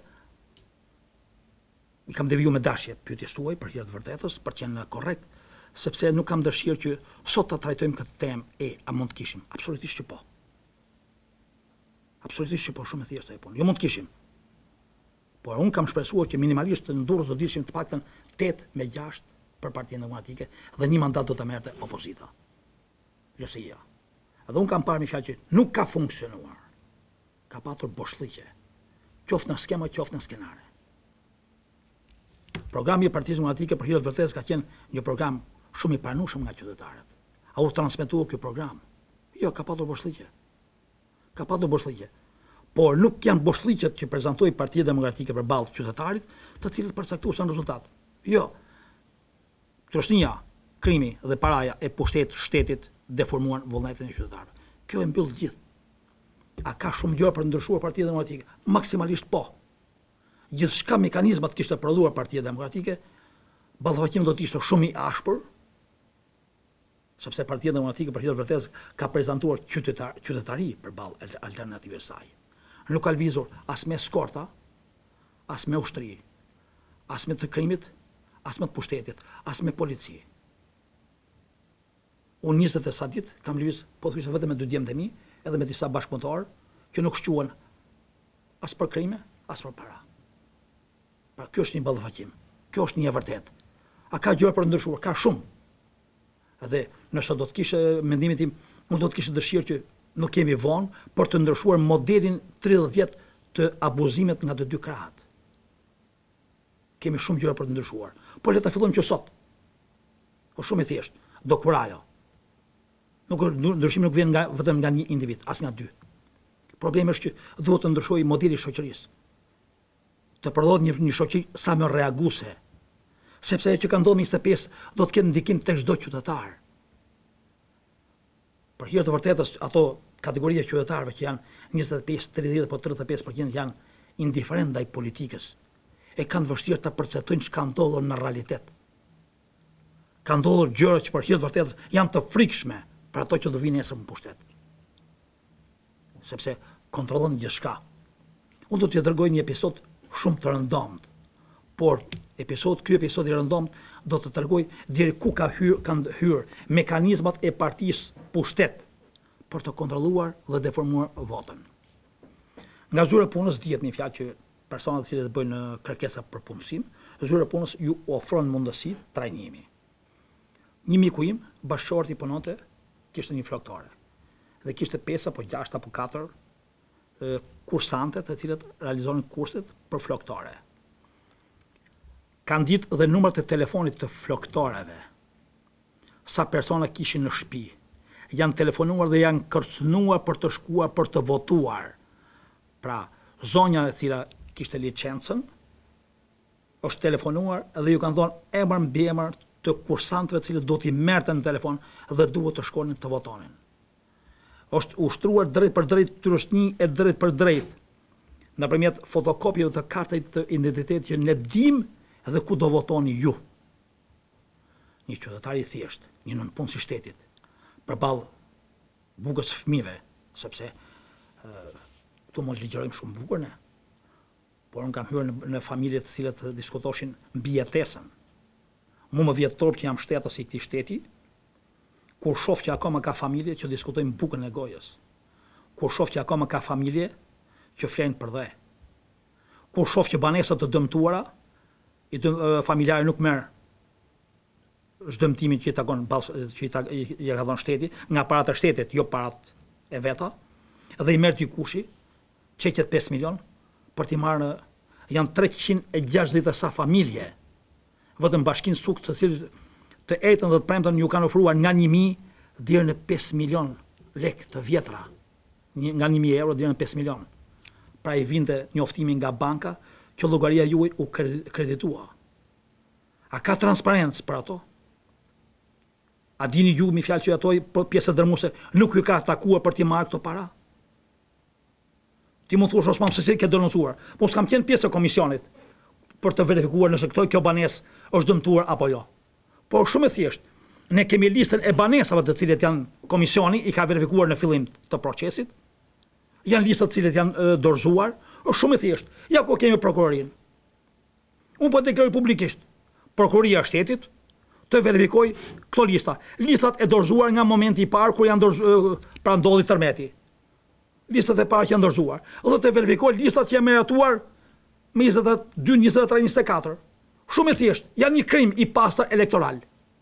i kam deviju me dashje pyetjes tuaj për hir të vërtetës, për të qenë korrekt, sepse nuk kam dëshirë që sot ta trajtojmë këtë temë a mund të kishim? Absolutisht që po. Absolutisht që po, shumë e thjeshtë e punë. Jo mund të kishim. Por unë kam shpresuar që minimalisht në Durrës do dishim të paktën 8-6 për Partinë Demokratike dhe një mandat do të merrte opozita. LSI-ja. Edhe unë kam parë me fjalë që nuk ka funksionuar. Ka patur boshllëqe. Qoftë në skema, qoftë në skenare. Programi i Partisë Demokratike për hir të vërtetës ka qenë një program shumë i pranueshëm nga qytetarët. A u transmetua ky program? Jo, ka patur boshllëqe. Ka patur boshllëqe. Por nuk janë boshllëqet që prezantoi Partia Demokratike përballë qytetarit, të cilët përcaktuan rezultat. Jo. Trosnia, krimi dhe paraja e shtetit deformuan vullnetin e qytetarëve. Kjo e mbyll gjithë. A ka shumë gjëra për të ndryshuar Partia Demokratike? Maksimalisht po. Gjithçka mekanizmat kishte prodhuar Partia Demokratike, ballafaqimi do të ishte shumë i ashpër, sepse Partia Demokratike për hir të vërtetës ka prezantuar qytetari përballë alternativës së saj. Nuk ka lvizur as me skorta, as me ushtri, as me të krimit, as me të pushtetit, as me polici. Unë 20 e sa ditë kam lëviz pothuajse vetëm me 2 djemtë e mi, edhe me disa bashkëpunëtorë që nuk shquhen as për krime, as për para. Pra kjo është një ballafaqim. Kjo është një e vërtetë. A ka gjëra për ndryshuar? Ka shumë. Edhe nëse do të kishe mendimin tim, unë do të kishe dëshirë që nuk kemi vonë për të ndryshuar modelin 30 vjet të abuzimit nga të dy krahët. Kemi shumë gjëra për të ndryshuar. Po le ta fillojmë që sot. Po shumë i thjeshtë. Do kurajo. Ndryshimi nuk vjen vetëm nga një individ, as nga dy. Problemi është që duhet të ndryshojë modeli i shoqërisë. Të prodhohet një shoqëri sa më reaguese. Sepse ajo që ka ndodhur 25 do të ketë ndikim tek çdo qytetar. Për hir të vërtetës, ato kategoria qytetarëve që janë 25, 30 apo 35% janë indiferent ndaj politikës. E kanë vështirë ta perceptojnë çka ndodhur në realitet. Ka ndodhur gjëra që për hir të vërtetës janë të frikshme për ato që do vinë nesër në pushtet. Sepse kontrollon gjithçka. Unë do t'ju dërgoj një episod shumë të rëndomt, por ky episod i rëndomt do të tregoj deri ku kanë hyrë mekanizmat e partisë pushtet për të kontrolluar dhe deformuar votën. Nga zyra e punës dihet një fjalë që personat të cilët bëjnë kërkesa për punësim, zyra e punës ju ofron mundësi trajnimi. Një miku im, bashkëshorti i punonte, kishte një floktore. Dhe kishte 5 apo 6 apo 4 kursante të cilët realizonin kurset për floktore. Kanë ditë dhe numrat e telefonit të floktoreve. Sa persona kishin në shtëpi. Janë telefonuar dhe janë kërcënuar për të shkuar për të votuar. Pra, zonja e cila kishte licencën është telefonuar dhe ju kanë thonë emër mbi emër të kursantëve të cilët do t'i merrten në telefon dhe duhet të shkonin të votonin. Është ushtruar drejt për drejt trusni e drejt për drejt nëpërmjet fotokopjeve të kartës të identitetit që ne dim edhe ku do votoni ju. Një qytetar i thjesht, një nënpunës i shtetit, përballë bukës fëmijëve, sepse këtu mund të ligjërojmë shumë bukur ne. Por unë kam hyrë në familje të cilat diskutoshin mbi jetesën. Mu më vjet trop që jam shtetës i këtij shteti, kur shoh që akoma ka familje që diskutojnë bukën e gojës. Kur shoh që akoma ka familje që flenë për dhe. Kur shoh që banesat të dëmtuara, familjari nuk merr dëmtimin që i takon që i ka dhënë shteti, nga parat e shtetit, jo parat e veta, dhe i merr dikushi, çeqet 5 milion për t'i marrë, janë 360 sa familje, vetëm bashkinë Suk të cilët të ejtën dhe të premten ju kanë ofruar nga 1.000 deri në 5 milion lek të vjetra, nga 1.000 euro deri në 5 milion. Pra i vinte njoftimi nga banka që llogaria juaj u kreditua. A ka transparencë për ato? A dini ju mi fjalë që ato pjesë dërmuese nuk ju ka takuar për t'i marrë këto para? Ti mund të thuash Osman se si ke denoncuar, po s'kam qenë pjesë e komisionit për të verifikuar nëse kjo banesë është dëmtuar apo jo. Por shumë e thjesht, ne kemi listën e banesave të cilët janë komisioni i ka verifikuar në fillim të procesit, janë listat të cilët janë dorëzuar, është shumë e thjesht. Ja ku kemi prokurorinë. Unë po deklaroj publikisht, prokuroria e shtetit të verifikoj këto lista. Listat e dorëzuar nga momenti i parë kur janë pra ndodhi tërmeti. Listat e parë që janë dorëzuar. Dhe të verifikoj listat që janë meratuar me 22, 23, 24. Shumë e thjesht, janë një krim i pastër elektoral.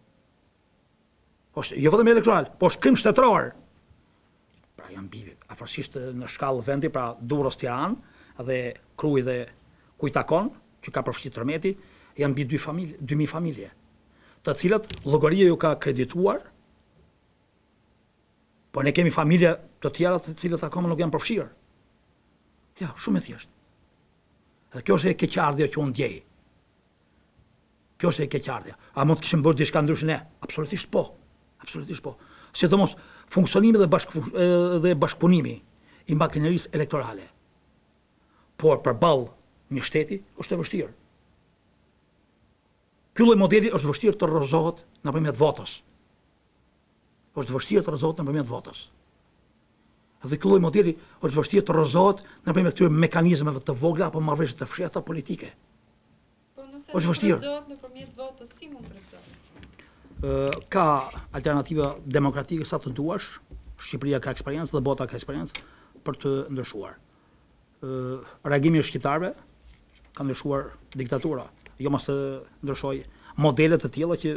Po jo vetëm elektoral, po është krim shtetëror. Pra janë mbi afërsisht në shkallë vendi, pra Durrës, Tiranë dhe Kruj dhe Kujtakon, që ka përfshirë Tërmeti, janë mbi 2000 familje, të cilat llogaria ju ka kredituar, po ne kemi familje të tjera të cilat akoma nuk janë përfshirë. Ja, shumë e thjeshtë. Dhe kjo është e keqardhja që unë ndjej. Kjo është e keqardhja. A mund të kishim bërë diçka ndryshe ne? Absolutisht po. Absolutisht po. Sidomos funksionimi dhe bashkëpunimi i makinerisë elektorale. Por përballë një shteti është e vështirë. Ky lloj modeli është vështirë të rrëzohet nëpërmjet votës. Është vështirë të rrëzohet nëpërmjet votës. Dhe ky lloj modeli është vështirë të rrëzohet nëpërmjet këtyre mekanizmeve të vogla apo marrëveshje të fshehta politike. Po nëse është vështirë. rrëzohet nëpërmjet votës, si mund të rrëzohet? Ka alternativa demokratike sa të duash, Shqipëria ka eksperiencë dhe bota ka eksperiencë për të ndryshuar. Reagimi i shqiptarëve ka ndryshuar diktatura, jo mos të ndryshoj modele të tilla që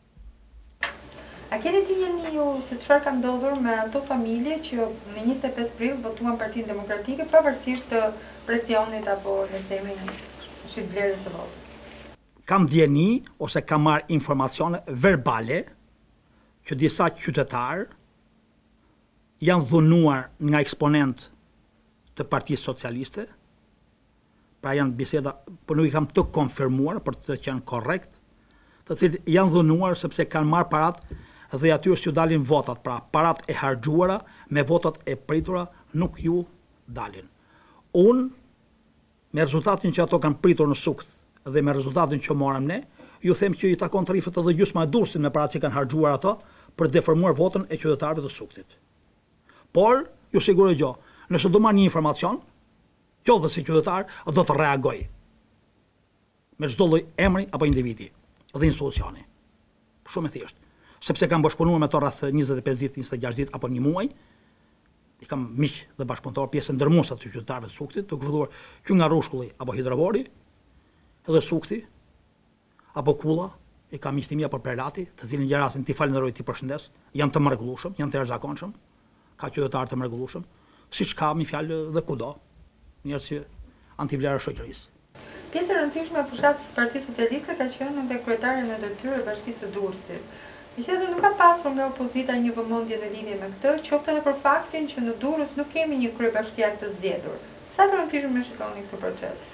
A keni dijen ju se çfarë ka ndodhur me ato familje që në 25 prill votuan Partinë Demokratike pavarësisht të presionit apo le të themi shitblerjes së votës? kam djeni ose kam marrë informacione verbale që disa qytetarë janë dhunuar nga eksponent të Partisë Socialiste, pra janë biseda, por nuk i kam të konfirmuar për të qenë korrekt, të cilët janë dhunuar sepse kanë marrë parat dhe aty është ju dalin votat, pra parat e harxhuara me votat e pritura nuk ju dalin. Unë, me rezultatin që ato kanë pritur në sukt dhe me rezultatin që morëm ne, ju them që i takon tarifet edhe gjysma e Durrësit me parat që kanë harxhuar ato për të deformuar votën e qytetarëve të suktit. Por, ju siguroj gjë, nëse do marr një informacion, qoftë si qytetar, do të reagoj me çdo lloj emri apo individi dhe institucioni. Shumë e thjeshtë. Sepse kam bashkëpunuar me to rreth 25 ditë, 26 ditë apo një muaj, i kam miq dhe bashkëpunëtor, pjesë ndërmuese të qytetarëve të suktit, duke filluar që nga Rushkulli apo Hidrovori, edhe Sukti, apo Kulla, i kam miq të mi apo Perlati, të cilin gjë rastin ti falenderoj ti përshëndes, janë të mrekullueshëm, janë të jashtëzakonshëm, ka qytetarë të mrekullueshëm, siç ka mi fjalë dhe kudo, njerëz që antivlerë shoqërisë. Pjesë e rëndësishme e fushatës së Partisë Socialiste ka qenë edhe kryetari në detyrë e Bashkisë së Durrësit. Megjithatë nuk ka pasur nga opozita një vëmendje në lidhje me këtë, qoftë edhe për faktin që në Durrës nuk kemi një kryebashkiak të zgjedhur. Sa të rëndësishme shikoni këtë proces?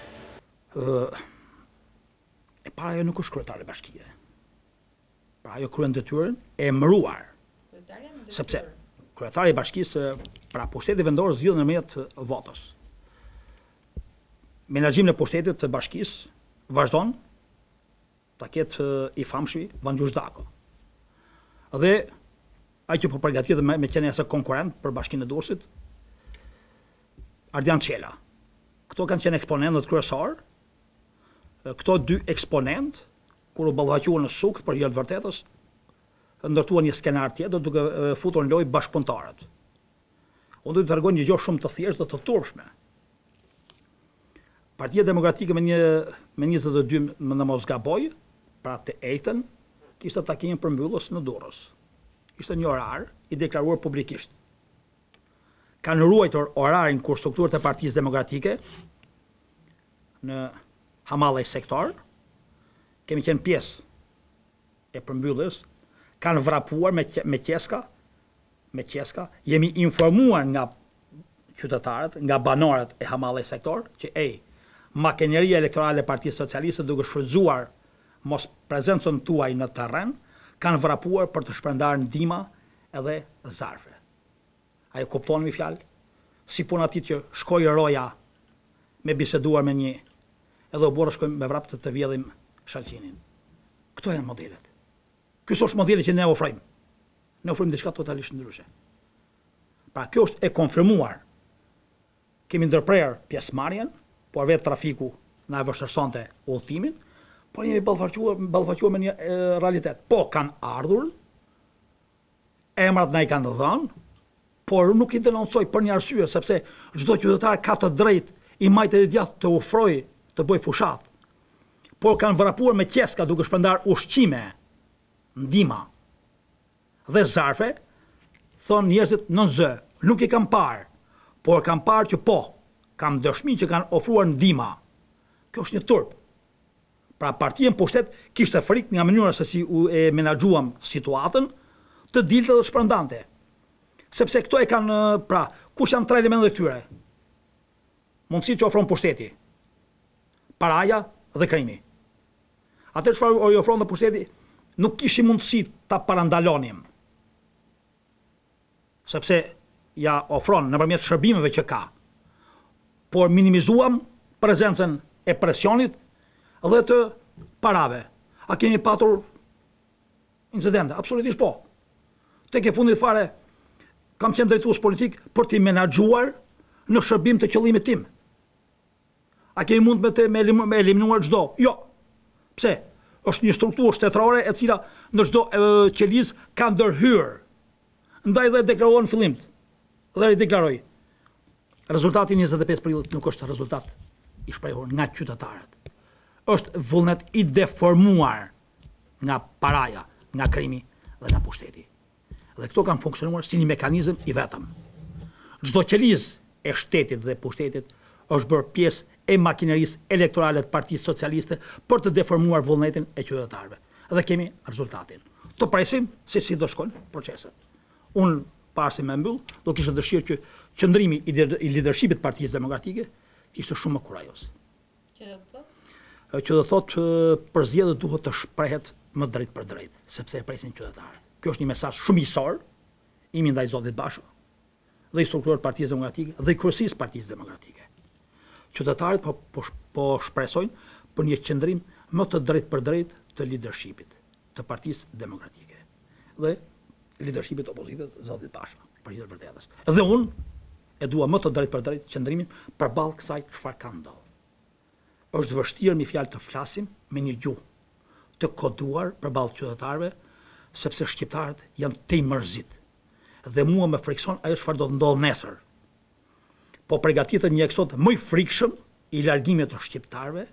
E para ajo nuk është kryetare bashkie. Pra ajo kryen detyrën e emëruar. Sepse kryetari i bashkisë, pra pushteti vendor zgjidhet nëpërmjet votës. Menaxhimin e pushtetit të bashkisë vazhdon ta ketë i famshmi Van Gjushdako. Dhe ai që po përgatitet me qenë as konkurrent për Bashkinë e Durrësit, Ardian Çela. Këto kanë qenë eksponentët kryesor. Këto dy eksponent, kur u ballafaquan në sukt për hir të vërtetës, ndërtuan një skenar tjetër duke futur në lojë bashkëpunëtarët. Unë do të tregoj një gjë shumë të thjeshtë dhe të turpshme. Partia Demokratike me 22 në mos gaboj, pra të ejtën, kishte takimin përmbyllës në Durrës. Ishte një orar i deklaruar publikisht. Kanë ruajtur orarin kur strukturët e Partisë Demokratike në Hamallaj sektor, kemi qenë pjesë e përmbylljes, kanë vrapuar me qeska, jemi informuar nga qytetarët, nga banorët e Hamallaj sektor, që makineria elektorale e Partisë Socialiste duke shfrytzuar mos prezencën tuaj në terren, kanë vrapuar për të shpërndarë ndihma edhe zarfe. A e kuptoni mi fjalë? Si puna atit që shkoi roja me biseduar me një, edhe u borë shkojmë me vrap të vjedhim shalqinin. Këto janë modelet. Ky është modeli që ne ofrojmë. Ne ofrojmë diçka totalisht ndryshe. Pra kjo është e konfirmuar. Kemi ndërprer pjesëmarrjen, por vetë trafiku na e vështirësonte udhëtimin, por jemi ballafaqur me një realitet. Po kanë ardhur, emrat na i kanë dhënë, por nuk i denoncoj për një arsye, sepse çdo qytetar ka të drejtë i majtë e djathtë të ofrojë të bëj fushat, por kanë vrapuar me qeska duke shpërndar ushqime, ndihma dhe zarfe, thonë njerëzit në zë, nuk i kam parë, por kam parë që po, kam dëshmi që kanë ofruar ndihma. Kjo është një turp. Pra partia në pushtet kishte frikë nga mënyra se si e menaxhuam situatën, të dilte dhe shpërndante. Sepse këto e kanë, pra, kush janë tre elementet e këtyre? Mundësi që ofron pushteti, paraja dhe krimi. Atë çfarë i ofron dhe pushteti, nuk kishim mundësi ta parandalonim. Sepse ja ofron nëpërmjet shërbimeve që ka. Por minimizuam prezencën e presionit dhe të parave. A kemi patur incidente? Absolutisht po. Tek e fundit fare kam qenë drejtues politik për t'i menaxhuar në shërbim të qëllimit tim. A kemi mund me eliminuar çdo? Jo. Pse? Është një strukturë shtetërore e cila në çdo qeliz ka ndërhyrë. Ndaj dhe deklaruar në fillim. Dhe deklaroj. Rezultati 25 prillit nuk është rezultat i shprehur nga qytetarët. Është vullnet i deformuar nga paraja, nga krimi dhe nga pushteti. Dhe këto kanë funksionuar si një mekanizëm i vetëm. Çdo qeliz e shtetit dhe pushtetit është bërë pjesë e makinerisë elektorale të Partisë Socialiste për të deformuar vullnetin e qytetarëve. Dhe kemi rezultatin. Të presim se si do shkojnë proceset. Unë parë me mbyll, do kisha dëshirë që qëndrimi i lidershipit të Partisë Demokratike ishte shumë më kurajos. Që do thotë përzgjedhjet duhet të shprehet më drejt për drejt, sepse e presin qytetarët. Kjo është një mesazh shumë miqësor imi ndaj Zotit Bashë dhe i strukturës së Partisë Demokratike dhe i kryesisë së Partisë Demokratike. Qytetarët po shpresojnë për një qëndrim më të drejt për drejt të lidershipit të Partisë Demokratike dhe lidershipit opozitës Zotit Bashë, Partisë së Vërtetës. Dhe unë e dua më të drejt për drejt qëndrimin përballë kësaj çfarë ka ndodhur. Është vështirë mi fjalë të flasim me një gjuhë të koduar përballë qytetarëve, sepse shqiptarët janë të mërzit. Dhe mua më frikson ajo çfarë do të ndodhë nesër. Po përgatitet një eksod më i frikshëm i largimit të shqiptarëve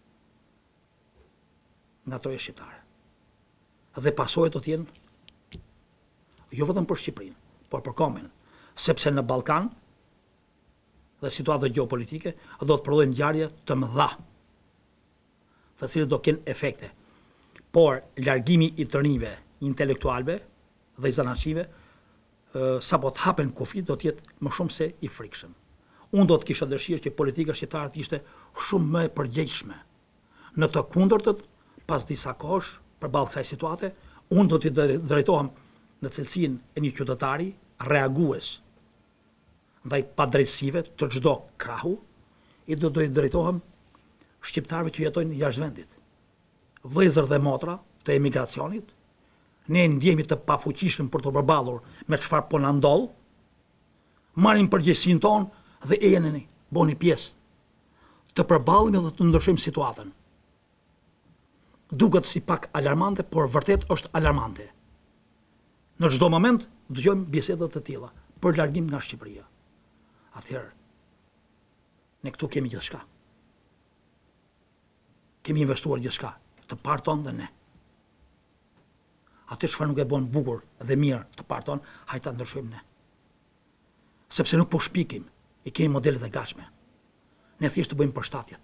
nga troja shqiptare. Dhe pasojat do të jenë jo vetëm për Shqipërinë, por për kombin, sepse në Ballkan dhe situata gjeopolitike do të prodhojnë ngjarje të mëdha, të cilët do kenë efekte. Por largimi i të rinjve, intelektualëve dhe i zanaqive, sapo të hapen kufit, do të jetë më shumë se i frikshëm. Unë do të kisha dëshirë që politika shqiptare të ishte shumë më e përgjegjshme. Në të kundërtët, pas disa kohësh, përballë kësaj situate, unë do të drejtohem në cilësinë e një qytetari reagues ndaj padrejtësive të çdo krahu, i do të drejtohem shqiptarëve që jetojnë jashtë vendit. Vëllezër dhe motra të emigracionit, ne ndjehemi të pafuqishëm për të përballur me çfarë po na ndodh, marrim përgjegjësinë tonë dhe ejeni, bëni pjesë të përballemi dhe të ndryshojmë situatën. Duket si pak alarmante, por vërtet është alarmante. Në çdo moment dëgjojmë biseda të tilla për largim nga Shqipëria. Atëherë, ne këtu kemi gjithçka. Kemi investuar gjithçka, të parë tonë dhe ne. Atë çfarë nuk e bën bukur dhe mirë të parë tonë, hajde ta ndryshojmë ne. Sepse nuk po shpikim, i kemi modelet e gatshme. Ne thjesht të bëjmë përshtatjet.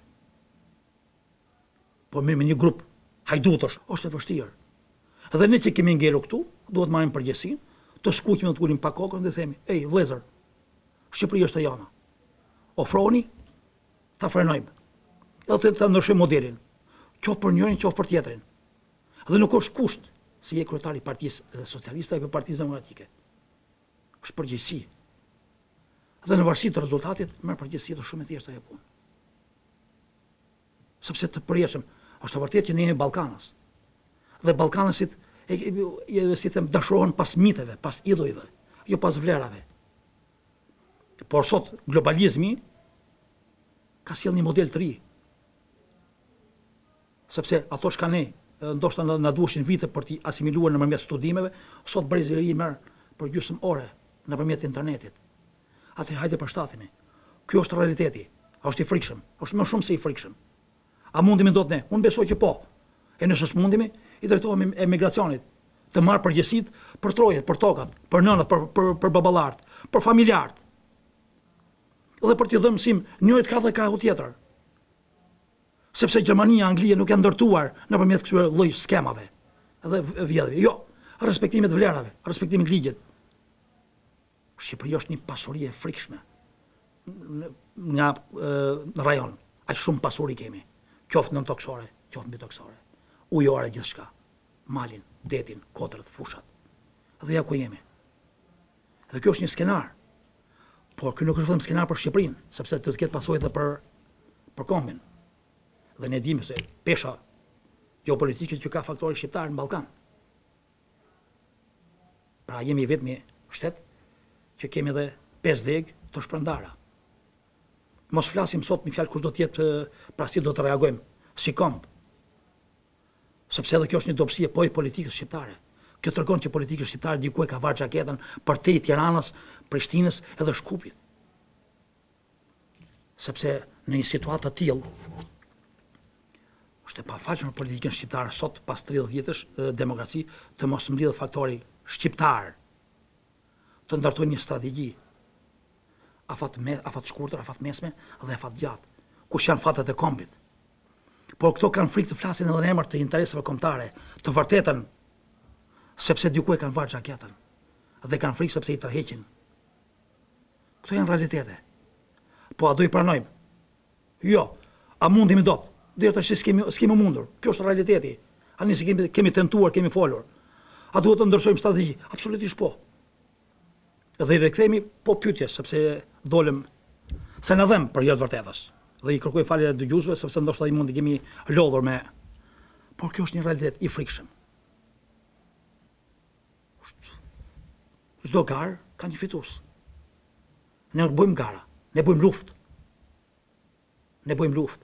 Por me një grup hajdutësh është e vështirë. Dhe ne që kemi ngelur këtu, duhet marrim përgjegjësinë, të skuqim dhe të ulim pa kokën dhe themi, ej, vëllezër, Shqipëria është e jona. Ofroni, ta frenojmë. Edhe të ndryshojmë modelin, qoftë për njërin, qoftë për tjetrin. Dhe nuk është kusht si je kryetari i Partisë Socialiste apo Partisë Demokratike. Është përgjegjësi. Dhe në varësi të rezultatit, merr përgjegjësi të shumë e thjeshtë ajo punë. Sepse të përjeshëm, është vërtet që ne jemi Ballkanës. Dhe Ballkanësit si them dashurohen pas miteve, pas idhujve, jo pas vlerave. Por sot globalizmi ka sjellë një model të ri. Sepse ato shka ne ndoshta na duheshin vite për t'i asimiluar nëpërmjet studimeve, sot brezëri merr për gjysmë ore nëpërmjet internetit. Atëherë hajde përshtatemi. Ky është realiteti. Është i frikshëm, është më shumë se i frikshëm. A mundemi dot ne? Unë besoj që po. E nëse s'mundemi, i drejtohemi emigracionit, të marrë përgjegjësitë për trojet, për tokat, për nënat, për babalart, për familjarët. Dhe për t'i dhënë mësim njërit ka dhe krahu tjetër. Sepse Gjermania, Anglia nuk janë ndërtuar nëpërmjet këtyre lloj skemave edhe vjedhjeve. Jo, respektimit vlerave, respektimit ligjit. Shqipëria është një pasuri e frikshme nga rajon. Aq shumë pasuri kemi. Qoftë nën toksore, qoftë mbi toksore. Ujore gjithçka. Malin, detin, kotrat, fushat. Dhe ja ku jemi. Dhe kjo është një skenar. Por kjo nuk është vetëm skenar për Shqipërinë, sepse do të ketë pasojë edhe për kombin. Dhe ne dimë se pesha geopolitike që ka faktori shqiptar në Ballkan. Pra jemi vetëm shtet që kemi edhe 5 deg të shpërndara. Mos flasim sot me fjalë kush do të jetë, pra si do të reagojmë si komb. Sepse edhe kjo është një dobësi e politikës shqiptare. Kjo tregon që politika shqiptare diku e ka varë xhaketën për te Tiranës, Prishtinës edhe Shkupit. Sepse në një situatë të tillë është e pafalshme për politikën shqiptare sot pas 30 vjetësh demokraci të mos mbledhë faktori shqiptar të ndërtojë një strategji afat shkurtër, afat mesme dhe afat gjatë, kush janë fatet e kombit. Por këto kanë frikë të flasin edhe në emër të interesave kombëtare, të vërtetën, sepse diku e kanë varë xhaketën, dhe kanë frikë sepse i tërheqin. Këto janë realitete. Po a do i pranojmë? Jo, a mundemi dot? Deri tash s'kemi mundur. Kjo është realiteti. A nisi kemi tentuar, kemi folur. A duhet të ndërtojmë strategji? Absolutisht po. Dhe i rikthehemi po pyetjes, sepse dolëm se na dhem për jot vërtetës. Dhe i kërkoj falje dëgjuesve sepse ndoshta i mund të kemi lodhur me. Por kjo është një realitet i frikshëm. Çdo garë ka një fitues. Ne nuk bëjmë gara, ne bëjmë luftë. Ne bëjmë luftë.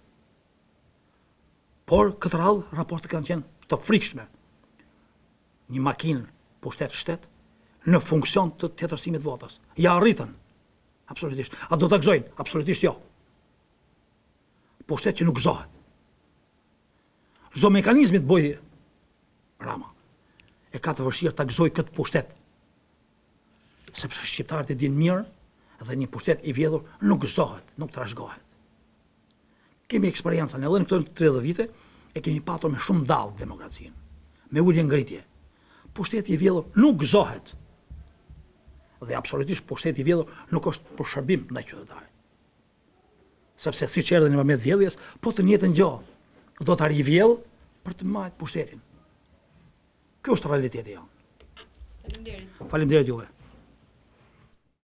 Por këtë radhë raportet kanë qenë të frikshme. Një makinë pushtet-shtet në funksion të tetërsimit votës. Ja arritën. Absolutisht. A do ta gëzojnë? Absolutisht jo. Pushtet që nuk gëzohet. Çdo mekanizmi të bëjë Rama e ka të vështirë ta gëzojë këtë pushtet. Sepse shqiptarët e dinë mirë dhe një pushtet i vjedhur nuk gëzohet, nuk trashëgohet. Kemi eksperiencën edhe në këto 30 vite e kemi patur me shumë dallë demokracinë, me ulje ngritje. Pushteti i vjedhur nuk gëzohet. Dhe absolutisht pushteti i vjedhur nuk është për shërbim ndaj qytetarit. Sepse siç erdhën nëpërmjet vjedhjes, po të njëjtën gjë do ta rivjedh për të marrë pushtetin. Kjo është realiteti jonë. Faleminderit. Faleminderit juve.